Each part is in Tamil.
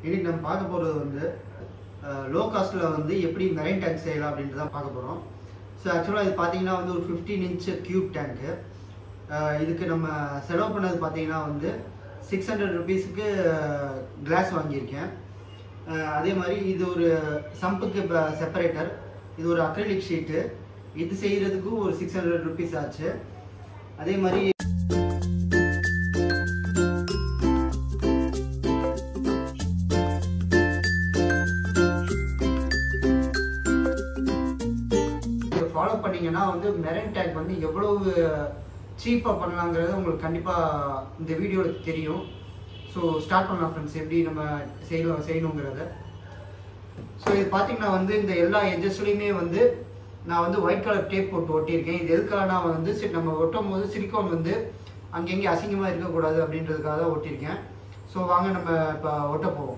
இன்னைக்கு நம்ம பார்க்க போகிறது வந்து லோ காஸ்ட்டில் வந்து எப்படி மெரைன் டேங்க் செய்யலாம் அப்படின்ட்டு தான் பார்க்க போகிறோம். ஸோ ஆக்சுவலாக இது பார்த்தீங்கன்னா வந்து ஒரு 15 inch கியூப் டேங்க்கு. இதுக்கு நம்ம செலவு பண்ணது பார்த்தீங்கன்னா வந்து 600 rupeesக்கு கிளாஸ் வாங்கியிருக்கேன். அதே மாதிரி இது ஒரு சம்புக்கு செப்பரேட்டர், இது ஒரு அக்ரிலிக் ஷீட்டு, இது செய்கிறதுக்கும் ஒரு 600 rupees ஆச்சு. அதே மாதிரி ஃபாலோ பண்ணிங்கன்னா வந்து மெரைன் டேங்க் வந்து எவ்வளவு சீப்பாக பண்ணலாங்கிறது உங்களுக்கு கண்டிப்பாக இந்த வீடியோவில் தெரியும். ஸோ ஸ்டார்ட் பண்ணலாம் ஃப்ரெண்ட்ஸ், எப்படி நம்ம செய்யணுங்கிறத. ஸோ இது பார்த்தீங்கன்னா வந்து இந்த எல்லா எட்ஜஸ்லையுமே வந்து நான் வந்து ஒயிட் கலர் டேப் போட்டு ஒட்டியிருக்கேன். இது எதுக்காக நான் வந்து நம்ம ஒட்டும் போது சிலிக்கான் வந்து அங்கங்கே அசிங்கமாக இருக்கக்கூடாது அப்படின்றதுக்காக தான் ஒட்டியிருக்கேன். ஸோ வாங்க நம்ம இப்போ ஒட்ட போவோம்.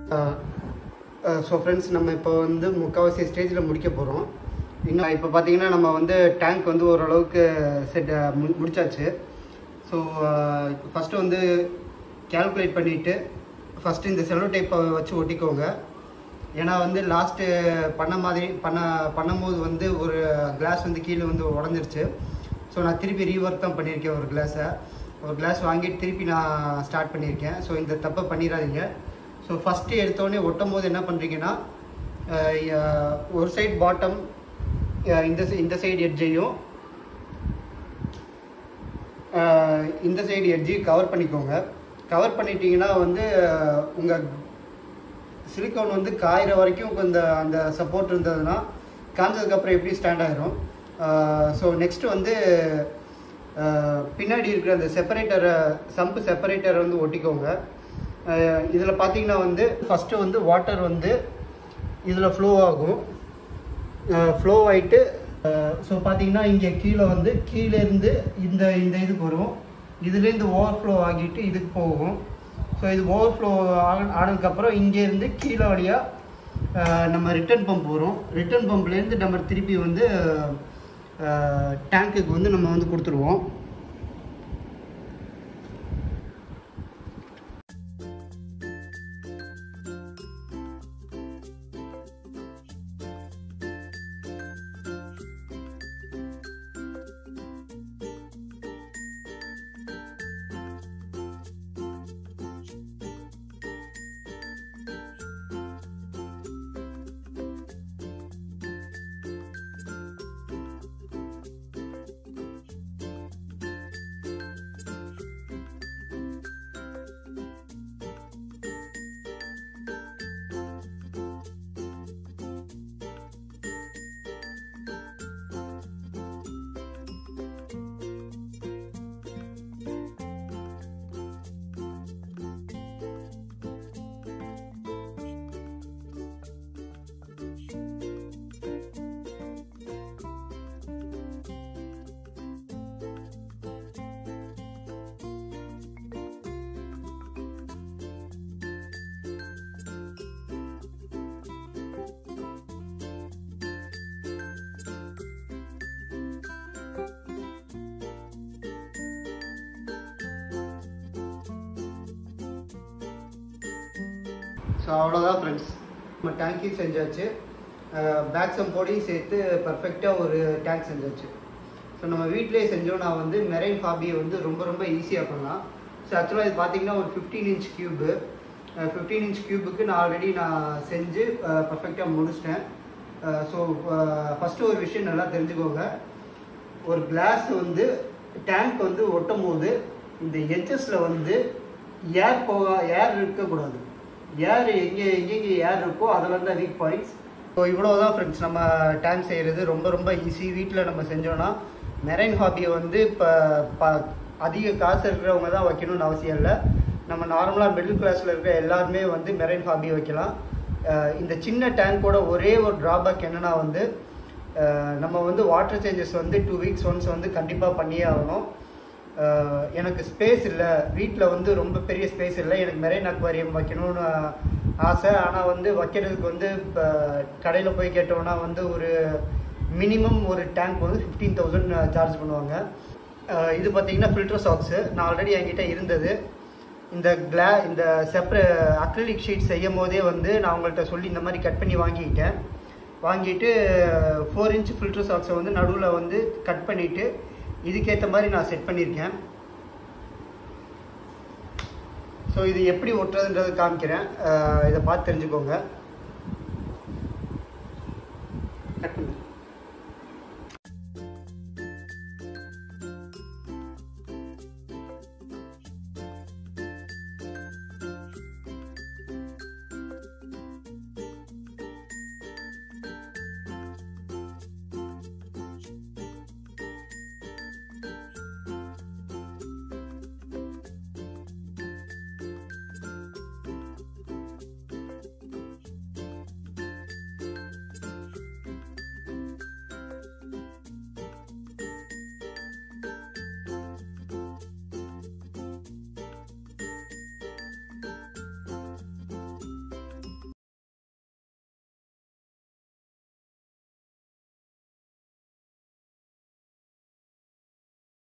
ஸோ ஃப்ரெண்ட்ஸ், நம்ம இப்போ வந்து முக்கால்வாசி ஸ்டேஜில் முடிக்க போகிறோம். இன்னும் இப்போ பார்த்தீங்கன்னா நம்ம வந்து டேங்க் வந்து ஓரளவுக்கு முடிச்சாச்சு. ஸோ இப்போ ஃபஸ்ட்டு வந்து கேல்குலேட் பண்ணிவிட்டு ஃபஸ்ட்டு இந்த செல்லோ டைப்பை வச்சு ஒட்டிக்கோங்க. ஏன்னா வந்து லாஸ்ட்டு பண்ணும்போது வந்து ஒரு கிளாஸ் வந்து கீழே வந்து உடஞ்சிருச்சு. ஸோ நான் திருப்பி ரீஒர்க் தான் பண்ணியிருக்கேன். ஒரு கிளாஸ் வாங்கிட்டு திருப்பி நான் ஸ்டார்ட் பண்ணியிருக்கேன். ஸோ இந்த தப்பை பண்ணிடாதீங்க. ஸோ ஃபஸ்ட்டு எடுத்தோடனே ஒட்டும் போது என்ன பண்ணுறீங்கன்னா, ஒரு சைடு பாட்டம் இந்த சைடு எட்ஜையும் இந்த சைடு எட்ஜையும் கவர் பண்ணிக்கோங்க. கவர் பண்ணிட்டீங்கன்னா வந்து உங்கள் சிலிக்கான் வந்து காயிற வரைக்கும் அந்த சப்போர்ட் இருந்ததுன்னா காஞ்சதுக்கப்புறம் எப்படி ஸ்டாண்ட் ஆகிரும். ஸோ நெக்ஸ்ட்டு வந்து பின்னாடி இருக்கிற அந்த சம்பு செப்பரேட்டரை வந்து ஒட்டிக்கோங்க. இதில் பார்த்தீங்கன்னா வந்து ஃபஸ்ட்டு வந்து வாட்டர் வந்து இதில் ஃப்ளோ ஆகும். ஃப்ளோ ஆகிட்டு ஸோ பார்த்தீங்கன்னா இங்கே கீழே வந்து கீழேருந்து இந்த இதுக்கு வரும். இதுலேருந்து ஓவர்ஃப்ளோ ஆகிட்டு இதுக்கு போகும். ஸோ இது ஓவர்ஃப்ளோ ஆனதுக்கப்புறம் இங்கேருந்து கீழே வழியாக நம்ம ரிட்டர்ன் பம்ப் வரும். ரிட்டர்ன் பம்ப்லேருந்து நம்ம திருப்பி வந்து டேங்க்குக்கு வந்து நம்ம வந்து கொடுத்துருவோம். ஸோ அவ்வளோதான் ஃப்ரெண்ட்ஸ், நம்ம டேங்கையும் செஞ்சாச்சு, பேக் சம்போடையும் சேர்த்து பர்ஃபெக்டாக ஒரு டேங்க் செஞ்சாச்சு. ஸோ நம்ம வீட்டிலே செஞ்சோன்னா வந்து மெரைன் ஹாபியை வந்து ரொம்ப ரொம்ப ஈஸியாக பண்ணலாம். ஸோ ஆக்சுவலாக இது பார்த்தீங்கன்னா ஒரு 15 இன்ச் க்யூபு. 15 இன்ச் க்யூபுக்கு நான் ஆல்ரெடி செஞ்சு பர்ஃபெக்டாக முடிச்சிட்டேன். ஸோ ஃபஸ்ட்டு ஒரு விஷயம் நல்லா தெரிஞ்சுக்கோங்க. ஒரு கிளாஸ் வந்து டேங்க் வந்து ஒட்டும் போது இந்த எட்ஜஸில் வந்து ஏர் இருக்கக்கூடாது. ஏர் எங்கே ஏர் இருக்கோ அதெல்லாம் தான் வீக் பாயிண்ட்ஸ். ஸோ இவ்வளோ தான் ஃப்ரெண்ட்ஸ், நம்ம டேங்க் செய்கிறது ரொம்ப ரொம்ப ஈஸி. வீட்டில் நம்ம செஞ்சோன்னா மெரைன் ஹாபியை வந்து இப்போ அதிக காசு இருக்கிறவங்க தான் வைக்கணும்னு அவசியம் இல்லை. நம்ம நார்மலாக மிடில் கிளாஸில் இருக்கிற எல்லாருமே வந்து மெரைன் ஹாபி வைக்கலாம். இந்த சின்ன டேங்கோட ஒரே ஒரு ட்ராபேக் என்னென்னா வந்து நம்ம வந்து வாட்டர் சேஞ்சஸ் வந்து 2 வீக்ஸ் ஒன்ஸ் வந்து கண்டிப்பாக பண்ணியே ஆகணும். எனக்கு ஸ்பேஸ் இல்லை, வீட்டில் வந்து ரொம்ப பெரிய ஸ்பேஸ் இல்லை. எனக்கு மெரைன் அக்வாரியம் வைக்கணும்னு ஆசை. ஆனால் வந்து வைக்கிறதுக்கு வந்து இப்போ கடையில் போய் கேட்டோன்னா வந்து ஒரு மினிமம் ஒரு டேங்க் வந்து 15,000 சார்ஜ் பண்ணுவாங்க. இது பார்த்திங்கன்னா ஃபில்டர் சாக்ஸு நான் ஆல்ரெடி என்கிட்ட இருந்தது. இந்த அக்ரிலிக் ஷீட் செய்யும் போதே வந்து நான் உங்கள்கிட்ட சொல்லி இந்த மாதிரி கட் பண்ணி வாங்கிட்டு 4 இன்ச் ஃபில்டர் சாக்ஸை வந்து நடுவில் வந்து கட் பண்ணிவிட்டு இதுக்கேற்ற மாதிரி நான் செட் பண்ணியிருக்கேன். ஸோ இது எப்படி ஒட்டுறதுன்றது காமிக்கிறேன், இதை பார்த்து தெரிஞ்சுக்கோங்க.